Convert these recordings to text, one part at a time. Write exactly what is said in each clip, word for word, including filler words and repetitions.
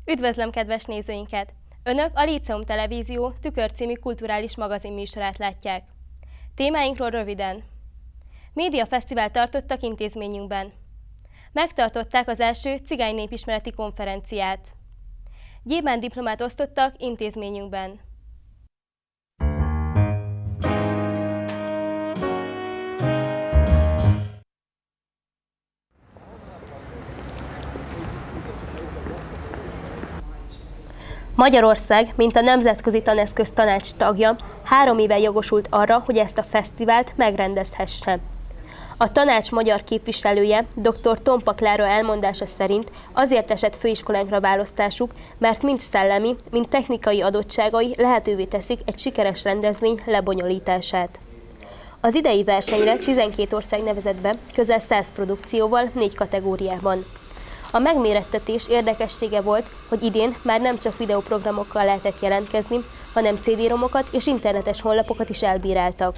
Üdvözlöm kedves nézőinket! Önök a Líceum Televízió Tükör című kulturális magazinműsorát látják. Témáinkról röviden. Médiafesztivál tartottak intézményünkben. Megtartották az első cigány népismereti konferenciát. Gyémánt diplomát osztottak intézményünkben. Magyarország, mint a Nemzetközi Taneszköz Tanács tagja, három éve jogosult arra, hogy ezt a fesztivált megrendezhesse. A tanács magyar képviselője, dr. Tompa Klára elmondása szerint azért esett főiskolánkra választásuk, mert mind szellemi, mind technikai adottságai lehetővé teszik egy sikeres rendezvény lebonyolítását. Az idei versenyre tizenkét ország nevezett be, közel száz produkcióval, négy kategóriában. A megmérettetés érdekessége volt, hogy idén már nem csak videóprogramokkal lehetett jelentkezni, hanem cé dé-romokat és internetes honlapokat is elbíráltak.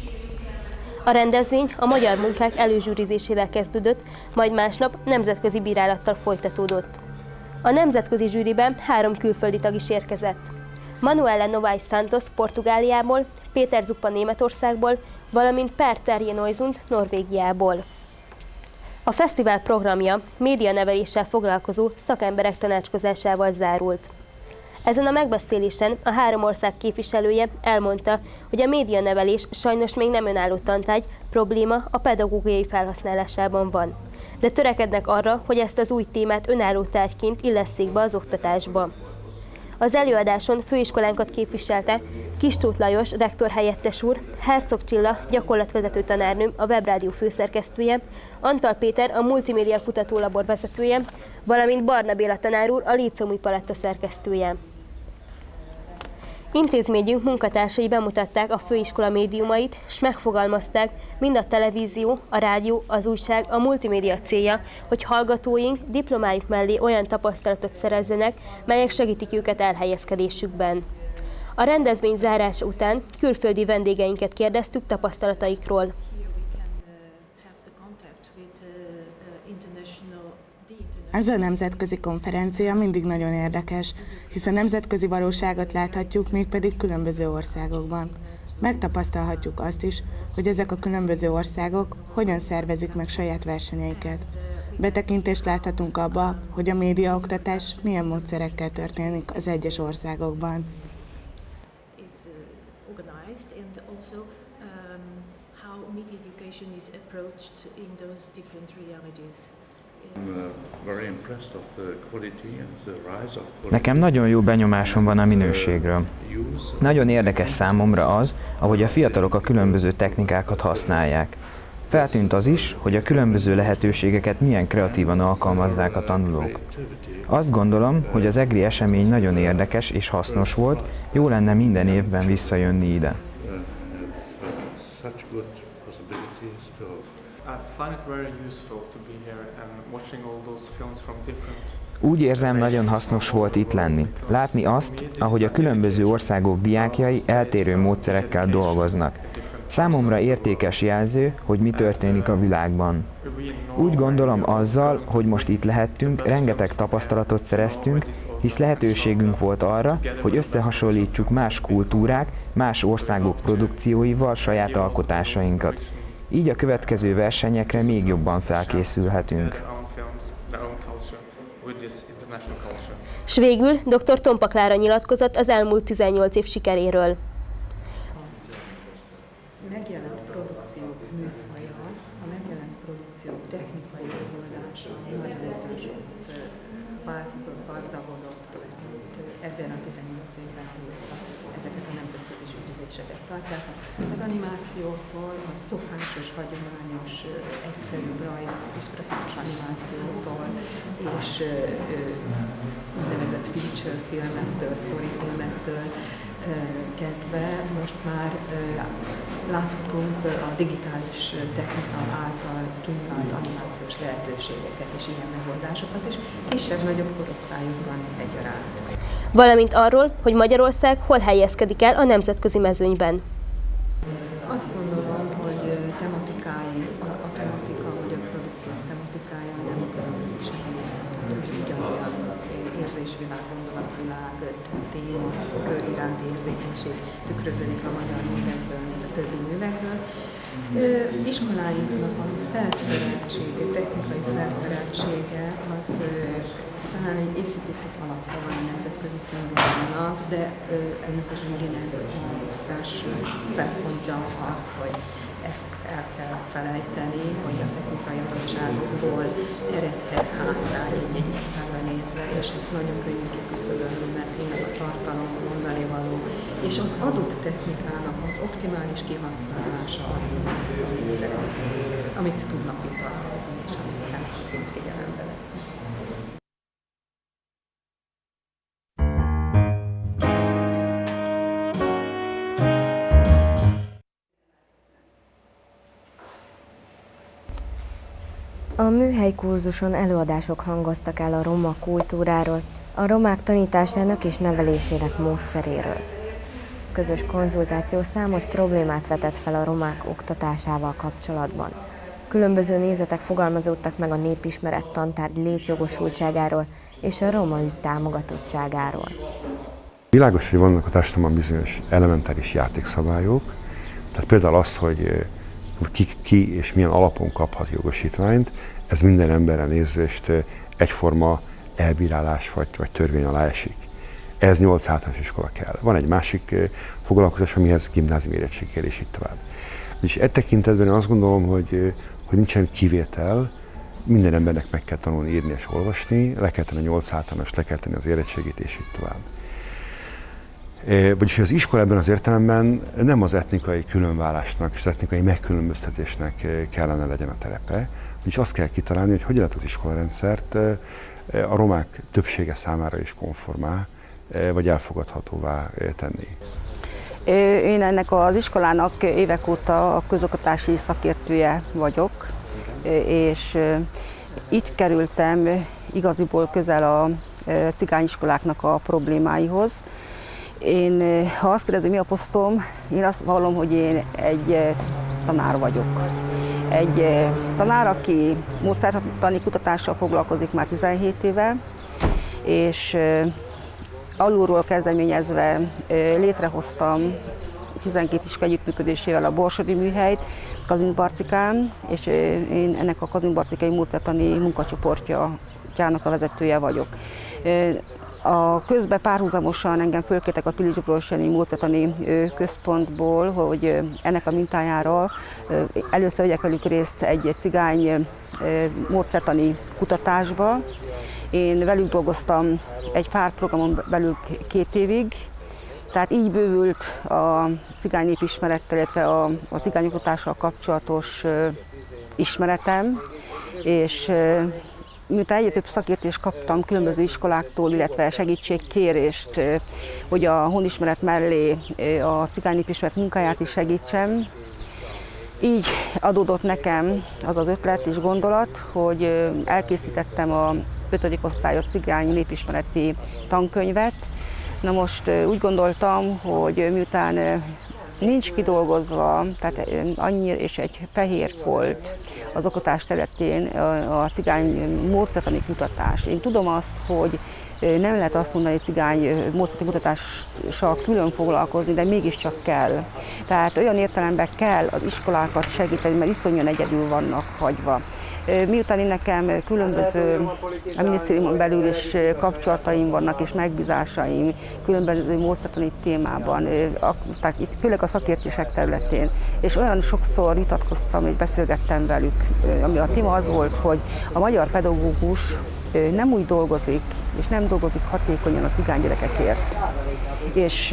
A rendezvény a magyar munkák előzsűrizésével kezdődött, majd másnap nemzetközi bírálattal folytatódott. A nemzetközi zsűriben három külföldi tag is érkezett. Manuela Novaes Santos Portugáliából, Péter Zuppa Németországból, valamint Per Terje Noizund Norvégiából. A fesztivál programja médianeveléssel foglalkozó szakemberek tanácskozásával zárult. Ezen a megbeszélésen a három ország képviselője elmondta, hogy a médianevelés sajnos még nem önálló tantárgy, probléma a pedagógiai felhasználásában van. De törekednek arra, hogy ezt az új témát önálló tárgyként illesszék be az oktatásba. Az előadáson főiskolánkat képviselte Kis Tóth Lajos, rektor helyettes úr, Herzog Csilla, gyakorlatvezető tanárnő, a Webrádió főszerkesztője, Antal Péter, a Multimédia Kutatólabor vezetője, valamint Barna Béla tanár úr, a Líceumi Paletta szerkesztője. Intézményünk munkatársai bemutatták a főiskola médiumait, s megfogalmazták, mind a televízió, a rádió, az újság, a multimédia célja, hogy hallgatóink diplomájuk mellé olyan tapasztalatot szerezzenek, melyek segítik őket elhelyezkedésükben. A rendezvény zárása után külföldi vendégeinket kérdeztük tapasztalataikról. Ez a nemzetközi konferencia mindig nagyon érdekes, hiszen nemzetközi valóságot láthatjuk, mégpedig különböző országokban. Megtapasztalhatjuk azt is, hogy ezek a különböző országok hogyan szervezik meg saját versenyeiket. Betekintést láthatunk abba, hogy a médiaoktatás milyen módszerekkel történik az egyes országokban. Nekem nagyon jó benyomásom van a minőségről. Nagyon érdekes számomra az, ahogy a fiatalok a különböző technikákat használják. Feltűnt az is, hogy a különböző lehetőségeket milyen kreatívan alkalmazzák a tanulók. Azt gondolom, hogy az egri esemény nagyon érdekes és hasznos volt, jó lenne minden évben visszajönni ide. Úgy érzem, nagyon hasznos volt itt lenni. Látni azt, ahogy a különböző országok diákjai eltérő módszerekkel dolgoznak. Számomra értékes jelző, hogy mi történik a világban. Úgy gondolom azzal, hogy most itt lehettünk, rengeteg tapasztalatot szereztünk, hisz lehetőségünk volt arra, hogy összehasonlítsuk más kultúrák, más országok produkcióival saját alkotásainkat. Így a következő versenyekre még jobban felkészülhetünk. S végül dr. Tompa Klára nyilatkozott az elmúlt tizennyolc év sikeréről. Megjelent produkciók műfaja, a megjelent produkciók technikai megoldása nagyon sokat változott, gazdagodott az elmúlt ebben a tizennyolc évben, amióta ezeket a nemzetközi zsűrizéseket tartják. Az animációtól, a szokásos, hagyományos, egyszerű rajz és grafikus animációtól, és úgynevezett feature filmektől, story filmektől kezdve most már láthatunk a digitális technika által kínált animációs lehetőségeket és ilyen megoldásokat is, kisebb-nagyobb korosztályokban egyaránt. Valamint arról, hogy Magyarország hol helyezkedik el a nemzetközi mezőnyben. Azt gondolom, hogy tematikai, a, a tematika, vagy a produkció tematikája nem különbözik semmi, ugyanolyan érzésvilágot roma kör iránti érzékenység tükröződik a magyar művekből, mint a többi művekből. Iskoláinknak a felszereltsége, technikai felszereltsége az talán egy icipicit alapja van a nemzetközi színvonalnak, de ennek a zsűrinek az első szempontja az, hogy ezt el kell felejteni, hogy a technikai adottságokból eredhet hátrány egy országra nézve, és ezt nagyon könnyű kiküszöbölni, mert tényleg a tartalom, a mondani való, és az adott technikának az optimális kihasználása az, amit szeretnék, amit tudnak jutalmazni, és amit szempontként figyelembe vesznek. A műhelykurzuson előadások hangoztak el a roma kultúráról, a romák tanításának és nevelésének módszeréről. A közös konzultáció számos problémát vetett fel a romák oktatásával kapcsolatban. Különböző nézetek fogalmazódtak meg a népismeret tantárgy létjogosultságáról és a roma ügy támogatottságáról. Világos, hogy vannak a társadalomban bizonyos elementáris játékszabályok, tehát például az, hogy Ki, ki és milyen alapon kaphat jogosítványt, ez minden emberre nézvést egyforma elbírálás vagy, vagy törvény alá esik. Ez nyolc általános iskola kell. Van egy másik foglalkozás, amihez gimnázium érettség kell, és így tovább. És e tekintetben azt gondolom, hogy, hogy nincsen kivétel, minden embernek meg kell tanulni írni és olvasni, le kell tenni a nyolc általános, le kell tenni az érettségét, és így tovább. Vagyis az iskola ebben az értelemben nem az etnikai különválásnak és az etnikai megkülönböztetésnek kellene legyen a terepe, vagyis azt kell kitalálni, hogy hogyan lehet az iskolarendszert a romák többsége számára is konformá vagy elfogadhatóvá tenni. Én ennek az iskolának évek óta a közoktatási szakértője vagyok, és itt kerültem igaziból közel a cigányiskoláknak a problémáihoz. Én, ha azt kérdezem, mi a posztom, én azt vallom, hogy én egy tanár vagyok. Egy tanár, aki módszertani kutatással foglalkozik már tizenhét éve, és alulról kezdeményezve létrehoztam tizenkét iskola együttműködésével a Borsodi műhelyt Kazincbarcikán, és én ennek a kazincbarcikai módszertani munkacsoportjának a vezetője vagyok. A közben párhuzamosan engem fölkértek a Pilics-Broseni módszertani központból, hogy ennek a mintájára először vegyek velük részt egy cigány módszertani kutatásba. Én velük dolgoztam egy fár programon belül két évig, tehát így bővült a cigány népismerettel, illetve a, a cigányoktatással kapcsolatos ismeretem, és miután egyre több szakértést kaptam különböző iskoláktól, illetve segítségkérést, hogy a honismeret mellé a cigány népismeret munkáját is segítsem, így adódott nekem az az ötlet és gondolat, hogy elkészítettem a ötödik osztályos cigány népismereti tankönyvet. Na most úgy gondoltam, hogy miután nincs kidolgozva, tehát annyi és egy fehér folt az oktatás területén a cigány módszertani kutatás. Én tudom azt, hogy nem lehet azt mondani, hogy cigány módszertani kutatással külön foglalkozni, de mégiscsak kell. Tehát olyan értelemben kell az iskolákat segíteni, mert iszonyan egyedül vannak hagyva. Miután én nekem különböző, a minisztériumon belül is kapcsolataim vannak és megbízásaim különböző módszertani témában, aztán itt főleg a szakértések területén, és olyan sokszor vitatkoztam és beszélgettem velük, ami a téma az volt, hogy a magyar pedagógus nem úgy dolgozik, és nem dolgozik hatékonyan a cigány gyerekekért. És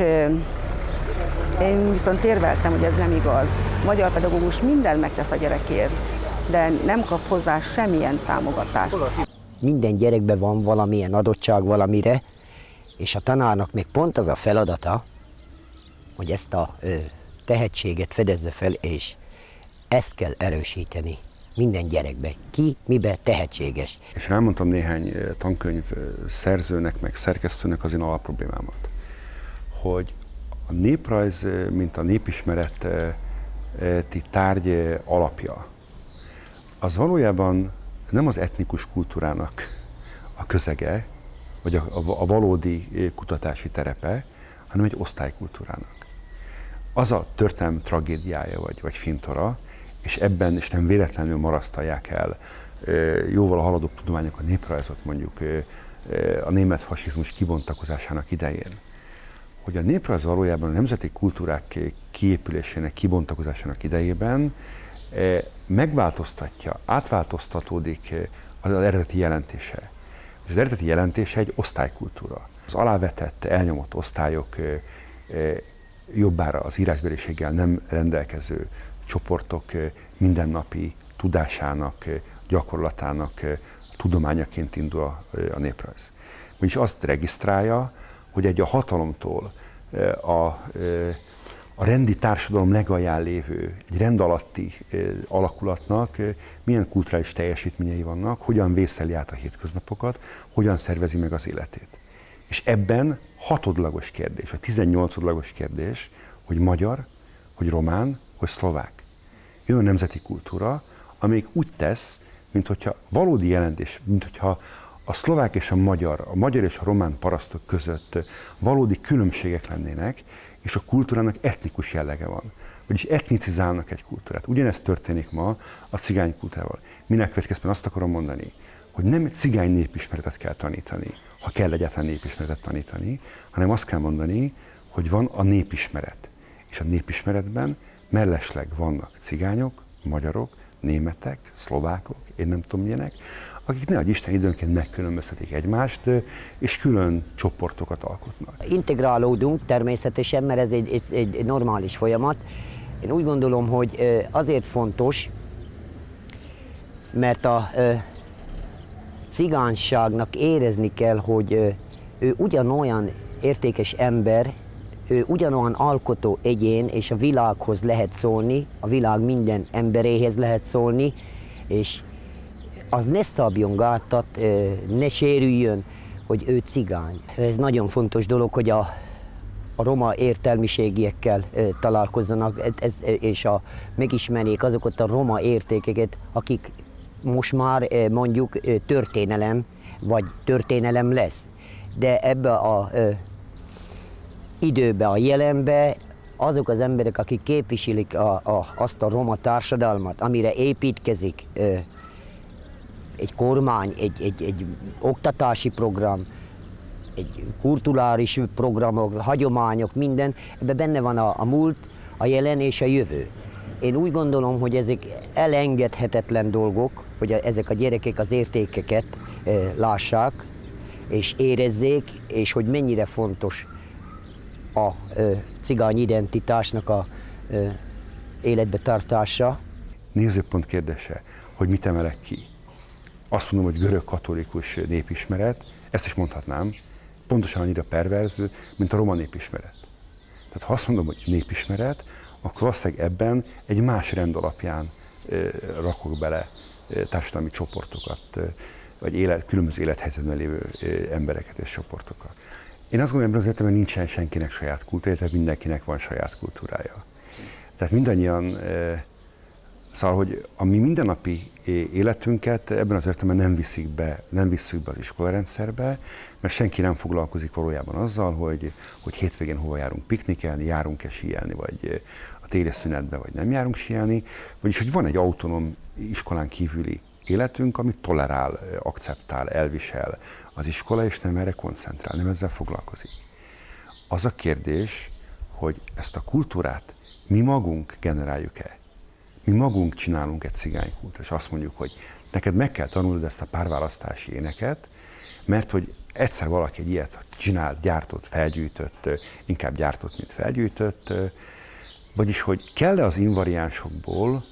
én viszont érveltem, hogy ez nem igaz. A magyar pedagógus mindent megtesz a gyerekért, de nem kap hozzá semmilyen támogatást. Minden gyerekben van valamilyen adottság valamire, és a tanárnak még pont az a feladata, hogy ezt a ö, tehetséget fedezze fel, és ezt kell erősíteni minden gyerekben. Ki miben tehetséges. És elmondtam néhány tankönyv szerzőnek, meg szerkesztőnek az én alapproblémámat, hogy a néprajz, mint a népismereti tárgy alapja, az valójában nem az etnikus kultúrának a közege, vagy a, a, a valódi kutatási terepe, hanem egy osztálykultúrának. Az a történelmi tragédiája vagy, vagy fintora, és ebben is nem véletlenül marasztalják el jóval a haladóbb tudományok a néprajzot, mondjuk a német fasizmus kibontakozásának idején, hogy a néprajz valójában a nemzeti kultúrák kiépülésének, kibontakozásának idejében megváltoztatja, átváltoztatódik az eredeti jelentése. És az eredeti jelentése egy osztálykultúra. Az alávetett, elnyomott osztályok, jobbára az írásbeliséggel nem rendelkező csoportok mindennapi tudásának, gyakorlatának tudományaként indul a, a néprajz. Vagyis azt regisztrálja, hogy egy a hatalomtól a, a rendi társadalom legalján lévő, egy rend alatti alakulatnak milyen kulturális teljesítményei vannak, hogyan vészeli át a hétköznapokat, hogyan szervezi meg az életét. És ebben hatodlagos kérdés, vagy tizennyolcodlagos kérdés, hogy magyar, hogy román, hogy szlovák. Jön a nemzeti kultúra, amelyik úgy tesz, mint hogyha valódi jelentés, mint hogyha a szlovák és a magyar, a magyar és a román parasztok között valódi különbségek lennének, és a kultúrának etnikus jellege van. Vagyis etnicizálnak egy kultúrát. Ugyanezt történik ma a cigány kultúrával. Minek következtében azt akarom mondani, hogy nem cigány népismeretet kell tanítani, ha kell egyáltalán népismeretet tanítani, hanem azt kell mondani, hogy van a népismeret. És a népismeretben mellesleg vannak cigányok, magyarok, németek, szlovákok, én nem tudom milyenek, akik nehogy Isten időnként megkülönböztetik egymást, és külön csoportokat alkotnak. Integrálódunk természetesen, mert ez egy, egy, egy normális folyamat. Én úgy gondolom, hogy azért fontos, mert a cigányságnak érezni kell, hogy ő ugyanolyan értékes ember, ő ugyanolyan alkotó egyén, és a világhoz lehet szólni, a világ minden emberéhez lehet szólni, és az ne szabjon gátat, ne sérüljön, hogy ő cigány. Ez nagyon fontos dolog, hogy a, a roma értelmiségiekkel találkozzanak, ez, és a, megismerjék azokat a roma értékeket, akik most már mondjuk történelem, vagy történelem lesz. De ebbe a időbe, a jelenbe azok az emberek, akik képviselik a, a, azt a roma társadalmat, amire építkezik ö, egy kormány, egy, egy, egy oktatási program, egy kulturális programok, hagyományok, minden, ebben benne van a, a múlt, a jelen és a jövő. Én úgy gondolom, hogy ezek elengedhetetlen dolgok, hogy a, ezek a gyerekek az értékeket ö, lássák, és érezzék, és hogy mennyire fontos a ö, cigány identitásnak a ö, életbe tartása. Nézőpont kérdése, hogy mit emelek ki. Azt mondom, hogy görög katolikus népismeret, ezt is mondhatnám, pontosan annyira perverz, mint a roma népismeret. Tehát ha azt mondom, hogy népismeret, akkor valószínűleg ebben egy más rend alapján ö, rakok bele ö, társadalmi csoportokat, ö, vagy élet, különböző élethelyzetben lévő ö, embereket és csoportokat. Én azt gondolom, hogy ebben nincsen senkinek saját kultúrája, tehát mindenkinek van saját kultúrája. Tehát mindannyian, szóval, hogy a mi mindennapi életünket ebben az értelemben nem viszik be, nem visszük be az iskolarendszerbe, mert senki nem foglalkozik valójában azzal, hogy, hogy hétvégén hova járunk piknikelni, járunk-e síelni, vagy a téli szünetbe, vagy nem járunk síelni, vagyis hogy van egy autonóm iskolán kívüli életünk, amit tolerál, akceptál, elvisel az iskola, és nem erre koncentrál, nem ezzel foglalkozik. Az a kérdés, hogy ezt a kultúrát mi magunk generáljuk-e? Mi magunk csinálunk egy cigánykultúrát, és azt mondjuk, hogy neked meg kell tanulnod ezt a párválasztási éneket, mert hogy egyszer valaki egy ilyet csinált, gyártott, felgyűjtött, inkább gyártott, mint felgyűjtött, vagyis hogy kell-e az invariánsokból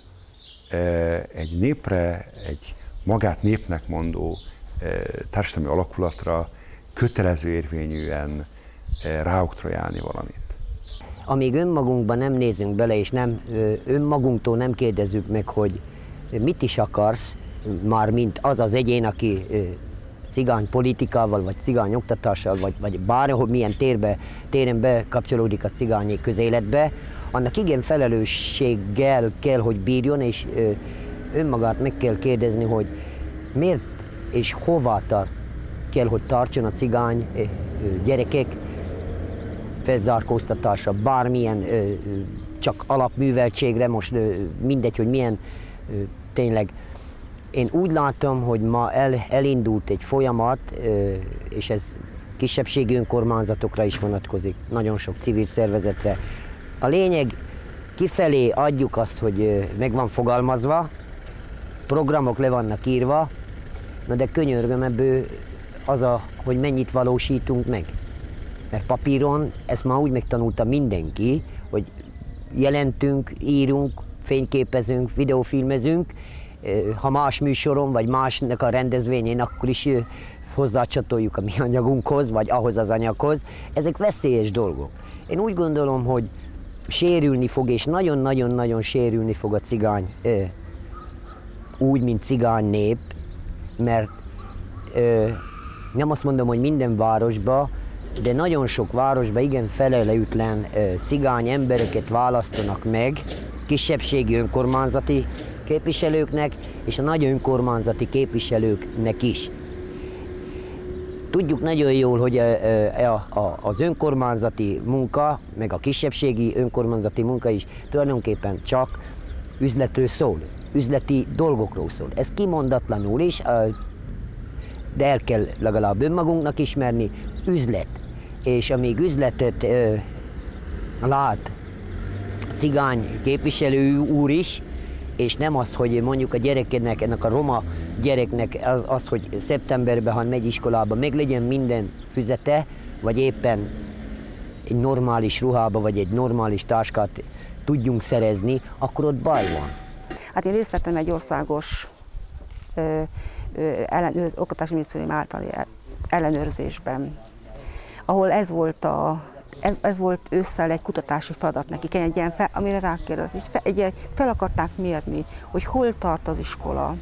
egy népre, egy magát népnek mondó társadalmi alakulatra kötelező érvényűen ráoktrojálni valamit. Amíg önmagunkban nem nézünk bele, és nem, önmagunktól nem kérdezzük meg, hogy mit is akarsz, már mint az az egyén, aki cigány politikával, vagy cigány oktatással, vagy, vagy bárhol milyen térbe, téren bekapcsolódik a cigányi közéletbe, annak igen felelősséggel kell, hogy bírjon, és önmagát meg kell kérdezni, hogy miért és hová tart, kell, hogy tartson a cigány gyerekek, felzárkóztatásra, bármilyen csak alapműveltségre, most mindegy, hogy milyen tényleg. Én úgy látom, hogy ma el, elindult egy folyamat, és ez kisebbségi önkormányzatokra is vonatkozik, nagyon sok civil szervezetre. A lényeg, kifelé adjuk azt, hogy meg van fogalmazva, programok le vannak írva, na de könyörgöm, ebből az, a, hogy mennyit valósítunk meg. Mert papíron ezt már úgy megtanulta mindenki, hogy jelentünk, írunk, fényképezünk, videófilmezünk, ha más műsoron, vagy másnak a rendezvényén, akkor is hozzácsatoljuk a mi anyagunkhoz, vagy ahhoz az anyaghoz. Ezek veszélyes dolgok. Én úgy gondolom, hogy sérülni fog, és nagyon-nagyon-nagyon sérülni fog a cigány, úgy, mint cigány nép, mert nem azt mondom, hogy minden városba, de nagyon sok városban igen felelőtlen cigány embereket választanak meg, kisebbségi önkormányzati képviselőknek, és a nagy önkormányzati képviselőknek is. Tudjuk nagyon jól, hogy az önkormányzati munka, meg a kisebbségi önkormányzati munka is tulajdonképpen csak üzletről szól, üzleti dolgokról szól. Ez kimondatlanul is, de el kell legalább önmagunknak ismerni, üzlet. És amíg üzletet lát a cigány képviselő úr is, és nem az, hogy mondjuk a gyerekednek, ennek a roma gyereknek az, az hogy szeptemberben, ha megy iskolába, meg legyen minden füzete, vagy éppen egy normális ruhába, vagy egy normális táskát tudjunk szerezni, akkor ott baj van. Hát én részt vettem egy országos ö, ö, ellenőrz, oktatási minisztérium általi ellenőrzésben, ahol ez volt a Ez, ez volt ősszel egy kutatási feladat nekik, egy ilyen fel, amire rákérdezett, fel, egy, fel akarták mérni, hogy hol tart az iskola.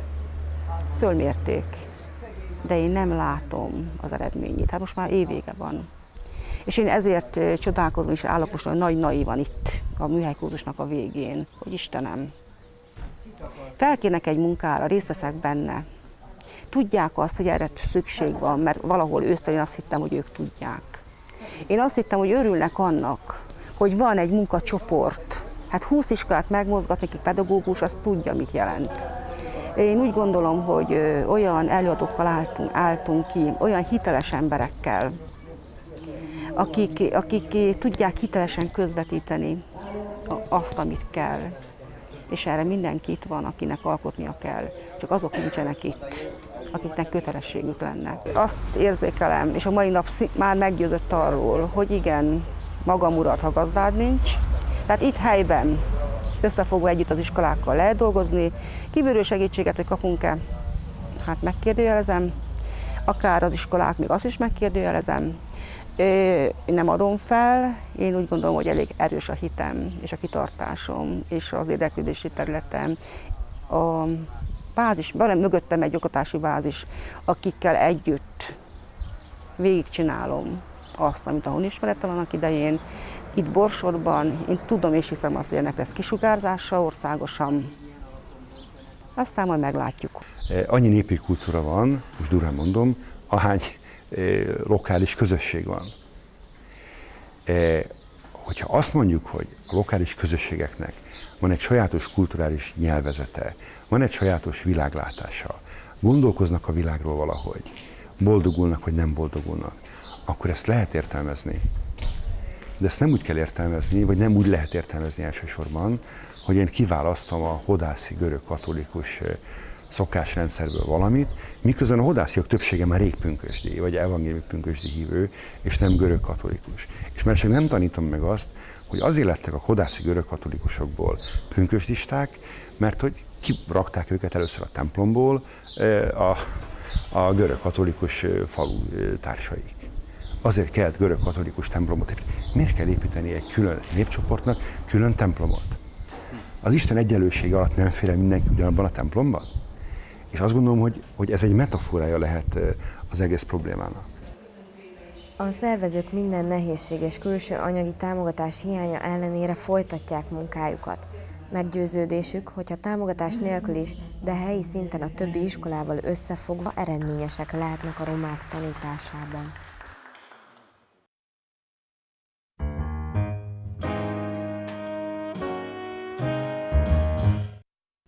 Fölmérték, de én nem látom az eredményét. Hát most már évvége van. És én ezért csodálkozom és állok most nagy naívan itt a műhelykurzusnak a végén, hogy Istenem, felkérnek egy munkára, részt veszek benne. Tudják azt, hogy erre szükség van, mert valahol ősszel én azt hittem, hogy ők tudják. Én azt hittem, hogy örülnek annak, hogy van egy munkacsoport. Hát húsz iskolát megmozgat, nekik pedagógus, azt tudja, mit jelent. Én úgy gondolom, hogy olyan előadókkal álltunk, álltunk ki, olyan hiteles emberekkel, akik, akik tudják hitelesen közvetíteni azt, amit kell. És erre mindenki itt van, akinek alkotnia kell. Csak azok nincsenek itt, akiknek kötelességük lenne. Azt érzékelem, és a mai nap már meggyőzött arról, hogy igen, magam urat, ha gazdád nincs. Tehát itt helyben összefogva együtt az iskolákkal lehet dolgozni, kívülről segítséget, hogy kapunk-e, hát megkérdőjelezem, akár az iskolák, még azt is megkérdőjelezem. Én nem adom fel, én úgy gondolom, hogy elég erős a hitem, és a kitartásom, és az érdeklődési területem. A bázis, van mögöttem egy oktatási bázis, akikkel együtt végigcsinálom azt, amit a honismerettel annak idején. Itt Borsodban én tudom és hiszem azt, hogy ennek lesz kisugárzása országosan. Aztán majd meglátjuk. Annyi népi kultúra van, most durván mondom, ahány lokális közösség van. Hogyha azt mondjuk, hogy a lokális közösségeknek van egy sajátos kulturális nyelvezete, van egy sajátos világlátása, gondolkoznak a világról valahogy, boldogulnak vagy nem boldogulnak, akkor ezt lehet értelmezni. De ezt nem úgy kell értelmezni, vagy nem úgy lehet értelmezni elsősorban, hogy én kiválasztom a hodászi görög katolikus szokásrendszerből valamit, miközben a hodásziak többsége már rég pünkösdi, vagy evangéliumi pünkösdi hívő, és nem görög katolikus. És mert csak nem tanítom meg azt, hogy azért lettek a hodászi görög katolikusokból pünkösdisták, mert hogy kirakták őket először a templomból a, a görög katolikus falu társaik. Azért kellett görög katolikus templomot. Miért kell építeni egy külön népcsoportnak külön templomot? Az Isten egyenlősége alatt nem fér el mindenki ugyanabban a templomban? És azt gondolom, hogy, hogy ez egy metaforája lehet az egész problémának. A szervezők minden nehézség és külső anyagi támogatás hiánya ellenére folytatják munkájukat. Meggyőződésük, hogyha támogatás nélkül is, de helyi szinten a többi iskolával összefogva eredményesek lehetnek a romák tanításában.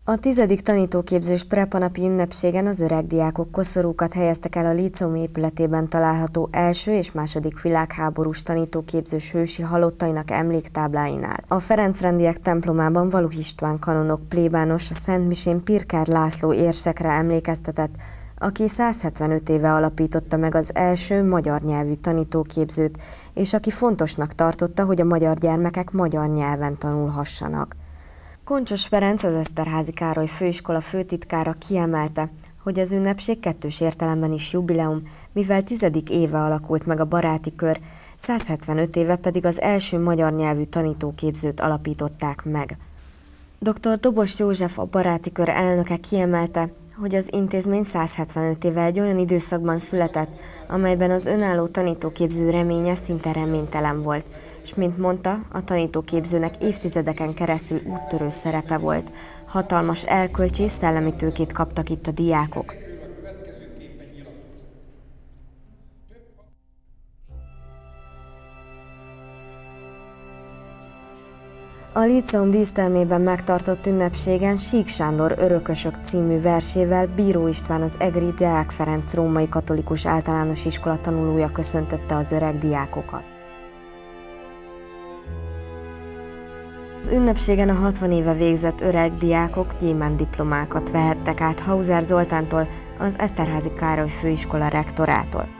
A tizedik tanítóképzős prepanapi ünnepségen az öreg diákok koszorúkat helyeztek el a líceum épületében található első és második világháborús tanítóképzős hősi halottainak emléktábláinál. A Ferencrendiek templomában Valuh István kanonok plébános a Szentmisén Pirkár László érsekre emlékeztetett, aki száz hetvenöt éve alapította meg az első magyar nyelvű tanítóképzőt, és aki fontosnak tartotta, hogy a magyar gyermekek magyar nyelven tanulhassanak. Koncsos Ferenc, az Eszterházy Károly Főiskola főtitkára kiemelte, hogy az ünnepség kettős értelemben is jubileum, mivel tizedik éve alakult meg a baráti kör, száz hetvenöt éve pedig az első magyar nyelvű tanítóképzőt alapították meg. doktor Dobos József, a baráti kör elnöke kiemelte, hogy az intézmény száz hetvenöt éve egy olyan időszakban született, amelyben az önálló tanítóképző reménye szinte reménytelen volt, és mint mondta, a tanítóképzőnek évtizedeken keresztül úttörő szerepe volt. Hatalmas erkölcsi és szellemi tőkét kaptak itt a diákok. A líceum dísztermében megtartott ünnepségen Sík Sándor Örökösök című versével Bíró István, az egri Deák Ferenc római katolikus általános iskola tanulója köszöntötte az öreg diákokat. Az ünnepségen a hatvan éve végzett öreg diákok gyémánt diplomákat vehettek át Hauser Zoltántól, az Eszterházy Károly Főiskola rektorától.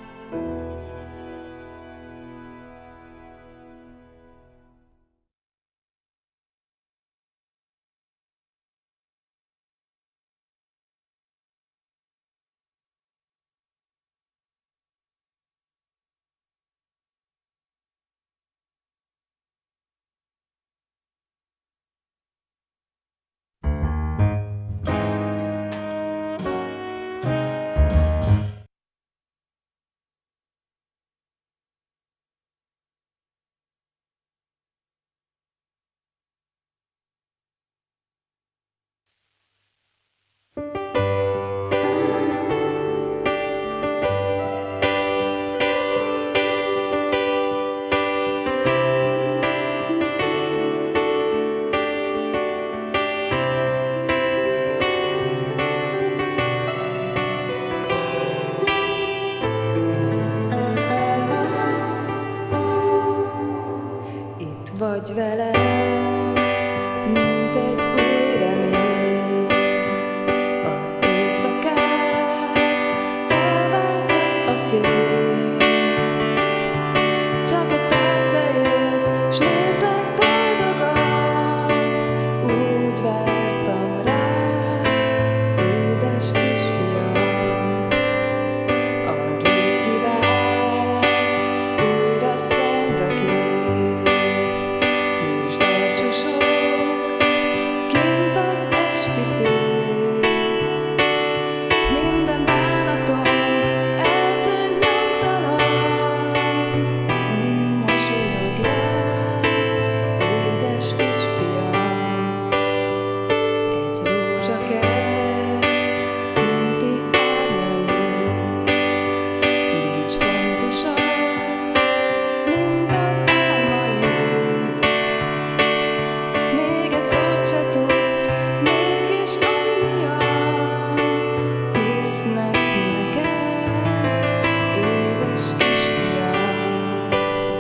Vagy velem, mint egy új remény, az éjszakát felváltja a fény. Csak egy perce élsz, s nézlek boldogan, úgy vártam rád, édes kisfiam. A régi vágy újra szemre kér. Kint az esti szél, minden bánatom eltűnt nyomtalan. Mosolyog rám, édes kisfiam. Egy rózsakert inti árnyait, nincs fontosabb, mint az álmaid. Még egy szót se tudsz, mégis annyian hisznek neked, édes kisfiam.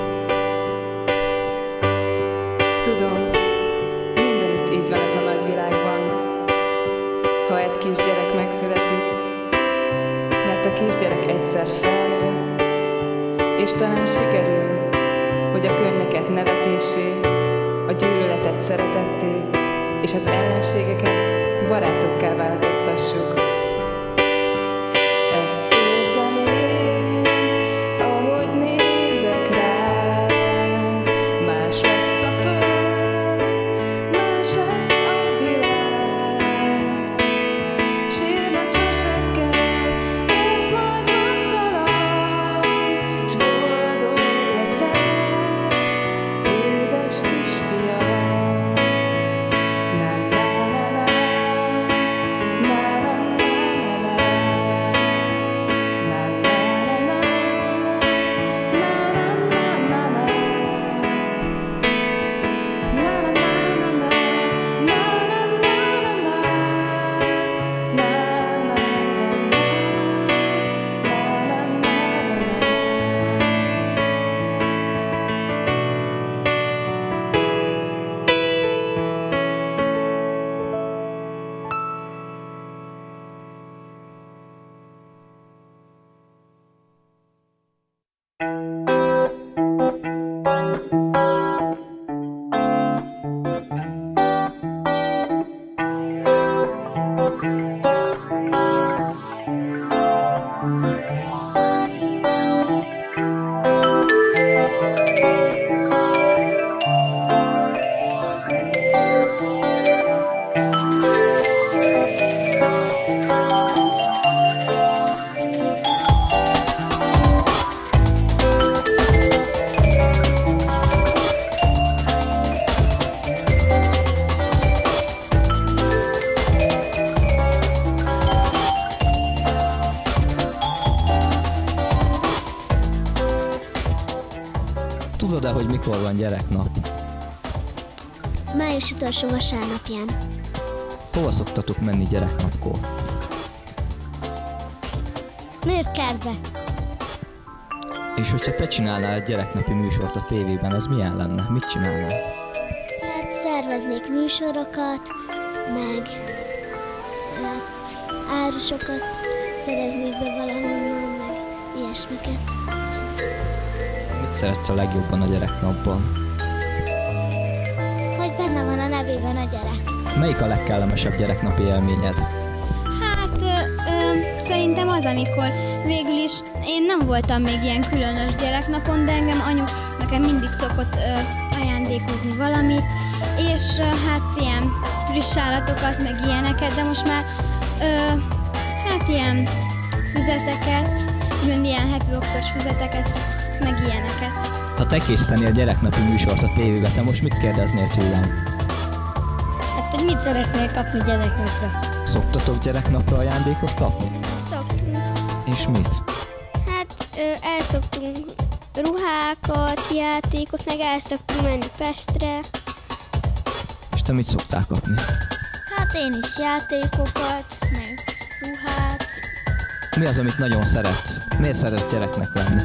Tudom, mindenütt így van ez a nagy világban, ha egy kisgyerek megszületik, mert a kisgyerek egyszer felnő, és talán sikerül, hogy a könnyeket nevetésé, a gyűlöletet szeretetté, és az ellenségeket barátokká változtassuk. Ezt érzem én, ahogy nézek rád. Más lesz a föld, más lesz a világ. Sírnak csesekkel, élsz majd gondtalan, s boldog leszel, édes kisfiam. Na na na na, na na na. mikor van gyereknap? Május utolsó vasárnapján. Hova szoktatok menni gyereknapkor? Műrkertbe. És hogyha te csinálnál egy gyereknapi műsort a tévében, az milyen lenne? Mit csinálnál? Hát szerveznék műsorokat, meg hát árusokat szereznék be valahonnan, meg ilyesmiket. Mit szeretsz a legjobban a gyereknapban? Hogy benne van a nevében a gyerek. Melyik a legkellemesebb gyereknapi élményed? Hát ö, ö, szerintem az, amikor végül is én nem voltam még ilyen különös gyereknapon, de engem anyu nekem mindig szokott ö, ajándékozni valamit, és ö, hát ilyen friss állatokat, meg ilyeneket, de most már ö, hát ilyen füzeteket, mind ilyen Happy Box-os füzeteket, meg ilyeneket. Ha te készítenél gyereknapi műsort a tévébe, te most mit kérdeznél tőlem? Hát, hogy mit szeretnél kapni gyereknapra? Szoktatok gyereknapra ajándékot kapni? Szoktunk. És mit? Hát ö, el szoktunk ruhákat, játékot, meg el szoktunk menni Pestre. És te mit szoktál kapni? Hát én is játékokat, meg ruhát. Mi az, amit nagyon szeretsz? Miért szeretsz gyereknek lenni?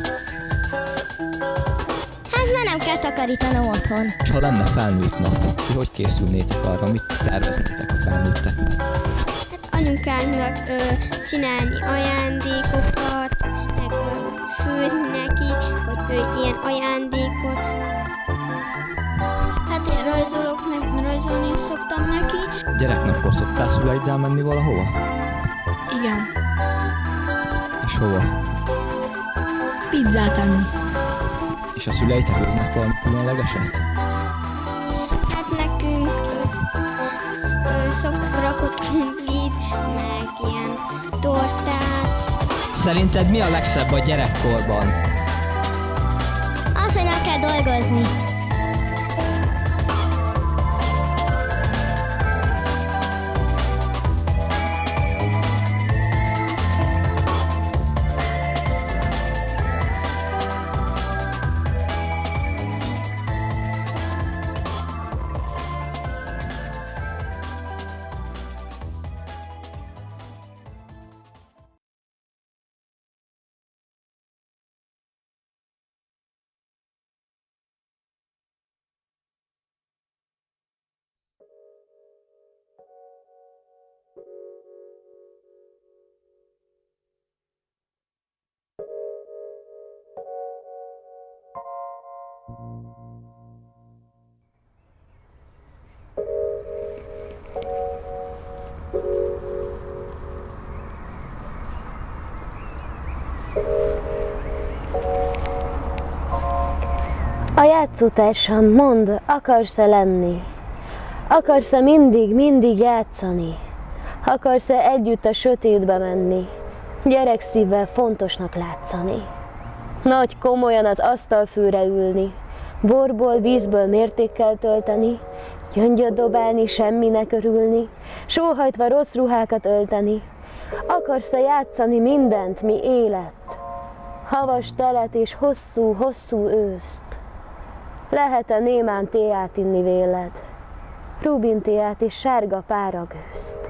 Hát már nem kell takarítanom otthon. És ha lenne felnőtt nap, ti hogy készülnétek arra? Mit terveznétek a felnőtteknek? Hát anyukánknak ö, csinálni ajándékokat, meg ö, főzni neki, hogy ő ilyen ajándékot. Hát én rajzolok, meg rajzolni is szoktam neki. Gyereknapkor szoktál szüleiddel menni valahova? Igen. És hova? Pizzát enni. És a szüleitek hoznak valami különlegeset? Hát nekünk ö, ö, szoktak rakott krumplit, meg ilyen tortát. Szerinted mi a legszebb a gyerekkorban? Az, hogy nem kell dolgozni. A játszótársam, mondd, akarsz-e lenni? Akarsz-e mindig, mindig játszani? Akarsz-e együtt a sötétbe menni? Gyerekszívvel fontosnak látszani. Nagy komolyan az asztalfőre ülni, borból, vízből mértékkel tölteni, gyöngyöt dobálni, semminek örülni, sóhajtva rossz ruhákat ölteni. Akarsz-e játszani mindent, mi élet? Havas telet és hosszú-hosszú őszt. Lehet-e némán téát inni véled? Rubin téát és sárga páragőzt.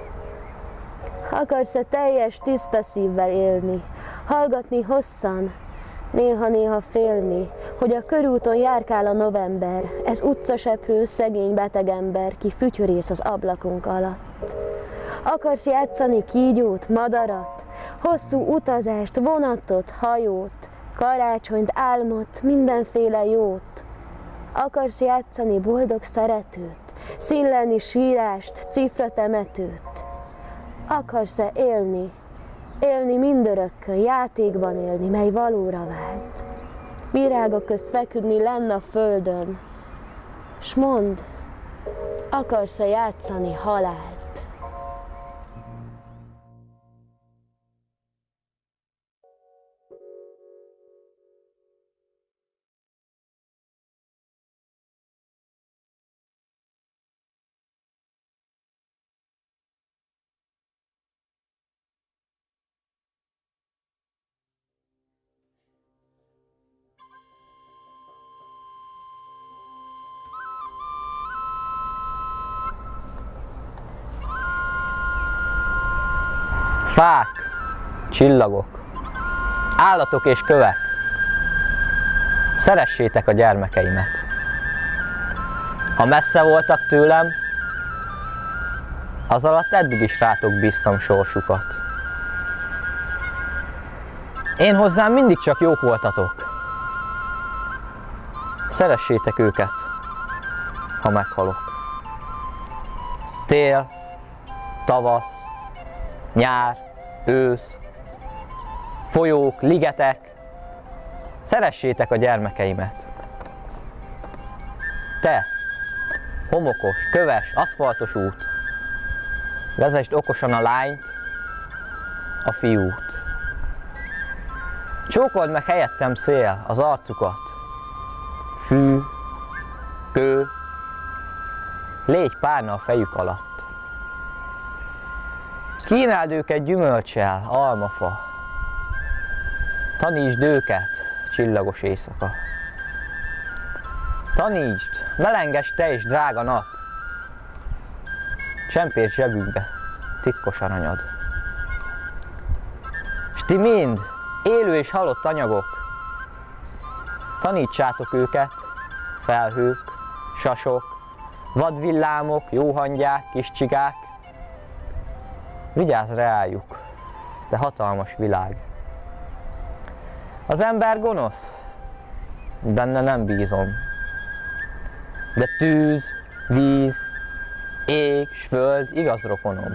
Akarsz-e teljes, tiszta szívvel élni, hallgatni hosszan, néha-néha félni, hogy a körúton járkál a november, ez utcaseprő, szegény beteg ember, ki fütyörész az ablakunk alatt. Akarsz játszani kígyót, madarat, hosszú utazást, vonatot, hajót, karácsonyt, álmot, mindenféle jót. Akarsz játszani boldog szeretőt, színlelni sírást, cifratemetőt. Akarsz-e élni, élni mindörökkön, játékban élni, mely valóra vált. Virágok közt feküdni lenn a földön, s mondd, akarsz-e játszani halált? Fák, csillagok, állatok és kövek, szeressétek a gyermekeimet. Ha messze voltak tőlem, az alatt eddig is rátok bíztam sorsukat. Én hozzám mindig csak jók voltatok. Szeressétek őket, ha meghalok. Tél, tavasz, nyár, ősz, folyók, ligetek, szeressétek a gyermekeimet. Te, homokos, köves, aszfaltos út, vezesd okosan a lányt, a fiút. Csókold meg helyettem szél az arcukat, fű, kő, légy párna a fejük alatt. Kínáld őket gyümölccsel, almafa, tanítsd őket, csillagos éjszaka. Tanítsd, melenges te és drága nap, csempész zsebükbe, titkos aranyad. S ti mind, élő és halott anyagok, tanítsátok őket, felhők, sasok, vadvillámok, jóhangyák, kis csigák. Vigyázz reájuk, de hatalmas világ. Az ember gonosz, benne nem bízom, de tűz, víz, ég s föld igaz rokonom.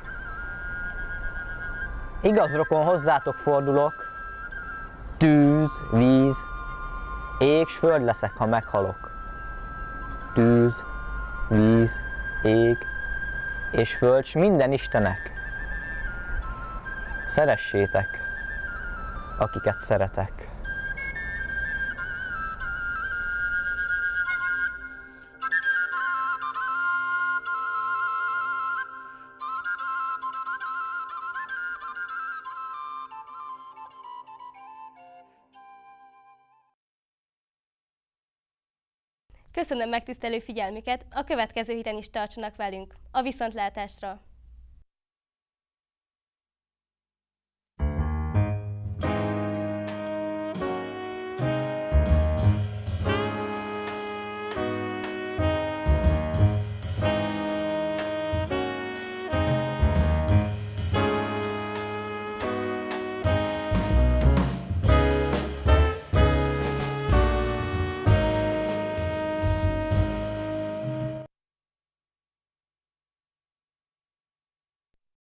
Igaz rokon hozzátok fordulok, tűz, víz, ég s föld leszek, ha meghalok. Tűz, víz, ég és föld s minden istenek. Szeressétek, akiket szeretek. Köszönöm megtisztelő figyelmüket, a következő héten is tartsanak velünk. A viszontlátásra!